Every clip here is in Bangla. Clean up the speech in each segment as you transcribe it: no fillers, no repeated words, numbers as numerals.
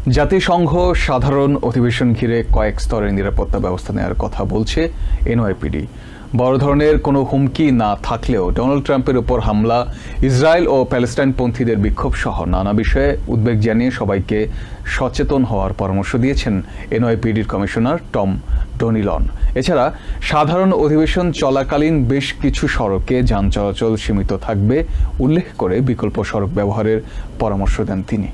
জাতিসংঘ সাধারণ অধিবেশন ঘিরে কয়েক স্তরের নিরাপত্তা ব্যবস্থা নেওয়ার কথা বলছে এনওয়াইপিডি। বড় ধরনের কোনো হুমকি না থাকলেও ডোনাল্ড ট্রাম্পের উপর হামলা, ইসরায়েল ও প্যালেস্টাইনপন্থীদের বিক্ষোভ সহ নানা বিষয়ে উদ্বেগ জানিয়ে সবাইকে সচেতন হওয়ার পরামর্শ দিয়েছেন এনওয়াইপিডির কমিশনার টম ডনিলন। এছাড়া সাধারণ অধিবেশন চলাকালীন বেশ কিছু সড়কে যান চলাচল সীমিত থাকবে উল্লেখ করে বিকল্প সড়ক ব্যবহারের পরামর্শ দেন তিনি।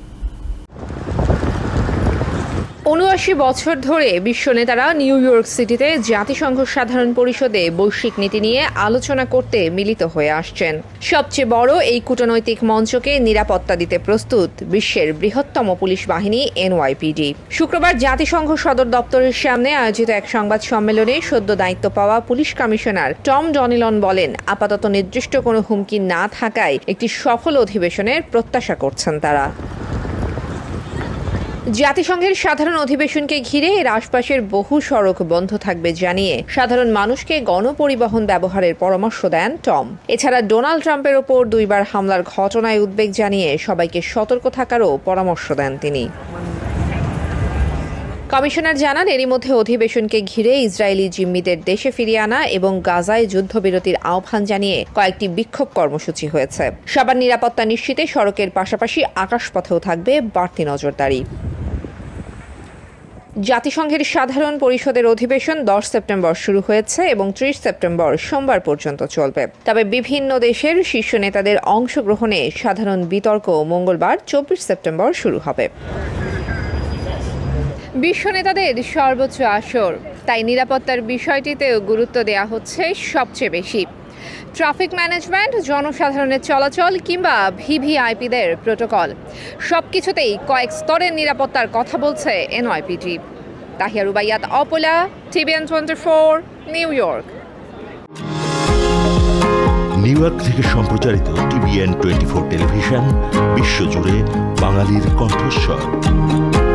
৭৯ বছর ধরে বিশ্ব নেতারা নিউ ইয়র্ক সিটিতে জাতিসংঘ সাধারণ পরিষদে বৈশ্বিক নীতি নিয়ে আলোচনা করতে মিলিত হয়ে আসছেন। সবচেয়ে বড় এই কূটনৈতিক মঞ্চকে নিরাপত্তা দিতে প্রস্তুত বিশ্বের বৃহত্তম পুলিশ বাহিনী এনওয়াইপিডি। শুক্রবার জাতিসংঘ সদর দপ্তরের সামনে আয়োজিত এক সংবাদ সম্মেলনে সদ্য দায়িত্ব পাওয়া পুলিশ কমিশনার টম ডনিলন বলেন, আপাতত নির্দিষ্ট কোনো হুমকি না থাকায় একটি সফল অধিবেশনের প্রত্যাশা করছেন তারা। জাতিসংঘের সাধারণ অধিবেশনকে ঘিরে এর আশপাশের বহু সড়ক বন্ধ থাকবে জানিয়ে সাধারণ মানুষকে গণপরিবহন ব্যবহারের পরামর্শ দেন টম। এছাড়া ডোনাল্ড ট্রাম্পের ওপর 2 বার হামলার ঘটনায় উদ্বেগ জানিয়ে সবাইকে সতর্ক থাকারও পরামর্শ দেন তিনি। কমিশনার জানান, এরই মধ্যে অধিবেশনকে ঘিরে ইসরায়েলি জিম্মিদের দেশে ফিরিয়ে আনা এবং গাজায় যুদ্ধবিরতির আহ্বান জানিয়ে কয়েকটি বিক্ষোভ কর্মসূচি হয়েছে। সবার নিরাপত্তা নিশ্চিতে সড়কের পাশাপাশি আকাশপথেও থাকবে বাড়তি নজরদারি। জাতিসংঘের সাধারণ পরিষদের অধিবেশন 10 সেপ্টেম্বর শুরু হয়েছে এবং 30 সেপ্টেম্বর সোমবার পর্যন্ত চলবে। তবে বিভিন্ন দেশের শীর্ষ নেতাদের অংশগ্রহণে সাধারণ বিতর্ক মঙ্গলবার 24 সেপ্টেম্বর শুরু হবে। বিশ্ব নেতাদের সর্বোচ্চ আসর, তাই নিরাপত্তার বিষয়টিতেও গুরুত্ব দেওয়া হচ্ছে সবচেয়ে বেশি। ট্রাফিক ম্যানেজমেন্ট, জনসাধারণের চলাচল কিংবা ভিভিআইপিদের প্রোটোকল, সবকিছুতেই কয়েক স্তরের নিরাপত্তার কথা বলছে এনওয়াইপিডি। তাহিয়া রুবাইয়াত, অপোলা, TVN 24, New York. New York থেকে সম্প্রচারিত টিভিএন 24 টেলিভিশন বিশ্বজুড়ে বাঙালির কণ্ঠস্বর।